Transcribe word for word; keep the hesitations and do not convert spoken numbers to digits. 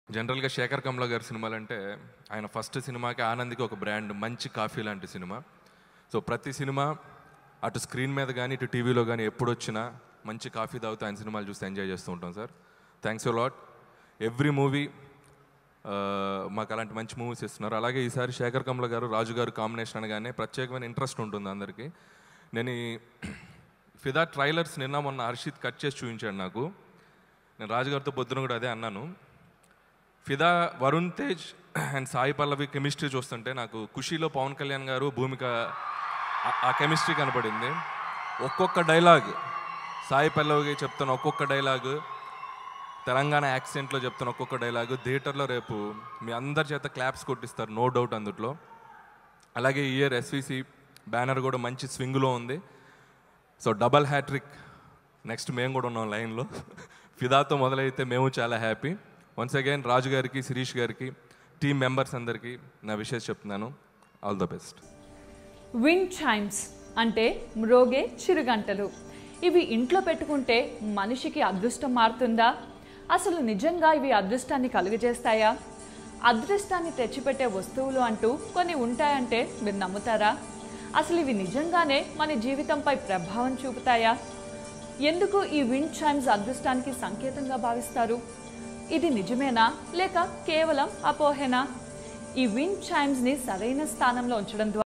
జనరల్‌గా 'శేఖర్ కమ్ల' గారి సినిమాలంటే ఆయన ఫస్ట్ సినిమాకి 'ఆనంద్‌కి' ఒక బ్రాండ్, మంచి కాఫీ లాంటి సినిమా. సో ప్రతి సినిమా అటు స్క్రీన్ మీద కానీ ఇటు టీవీలో కానీ ఎప్పుడొచ్చినా మంచి కాఫీ తాగుతూ ఆయన సినిమాలు చూసి ఎంజాయ్ చేస్తూ ఉంటాం sir. Thanks a lot. Every movie మాకు అలాంటి మంచి మూవీస్ ఇస్తున్నారు. అలాగే ఈసారి 'శేఖర్ కమ్ల' గారు రాజు గారు కాంబినేషన్ అనగానే ప్రత్యేకమైన ఇంట్రెస్ట్ ఉంటుంది అందరికీ. నేను ఈ ఫిదా ట్రైలర్స్ నిన్న మొన్న హర్షిత్ కట్ చేసి చూపించాడు నాకు. నేను రాజుగారితో పొద్దున కూడా అదే అన్నాను. ఫిదా వరుణ్ తేజ్ అండ్ సాయి పల్లవి కెమిస్ట్రీ చూస్తుంటే నాకు ఖుషీలో పవన్ కళ్యాణ్ గారు భూమిక ఆ కెమిస్ట్రీ కనపడింది. ఒక్కొక్క డైలాగ్ సాయి పల్లవికి చెప్తాను, ఒక్కొక్క డైలాగ్ తెలంగాణ యాక్సెంట్లో చెప్తాను, ఒక్కొక్క డైలాగు థియేటర్లో రేపు మీ అందరి చేత క్లాప్స్ కొట్టిస్తారు, నో డౌట్ అందుట్లో. అలాగే ఈ ఇయర్ ఎస్విసి బ్యానర్ కూడా మంచి స్వింగ్లో ఉంది. సో డబల్ హ్యాట్రిక్ నెక్స్ట్ మేము కూడా ఉన్నాం లైన్లో. ఫిదాతో మొదలైతే మేము చాలా హ్యాపీ. వన్స్ అగైన్ రాజు గారికి, శిరీష్ గారికి, టీమ్ మెంబర్స్ అందరికీ నా విషయం చెప్తున్నాను. All the best. Wind chimes అంటే మ్రోగే చిరుగంటలు. ఇవి ఇంట్లో పెట్టుకుంటే మనిషికి అదృష్టం మారుతుందా? అసలు నిజంగా ఇవి అదృష్టాన్ని కలుగజేస్తాయా? అదృష్టాన్ని తెచ్చిపెట్టే వస్తువులు అంటూ కొన్ని ఉంటాయంటే మీరు నమ్ముతారా? అసలు ఇవి నిజంగానే మన జీవితంపై ప్రభావం చూపుతాయా? ఎందుకు ఈ విండ్ చైమ్స్ అదృష్టానికి సంకేతంగా భావిస్తారు? ఇది నిజమేనా లేక కేవలం అపోహేనా? ఈ విండ్ చైమ్స్ని సరైన స్థానంలో ఉంచడం ద్వారా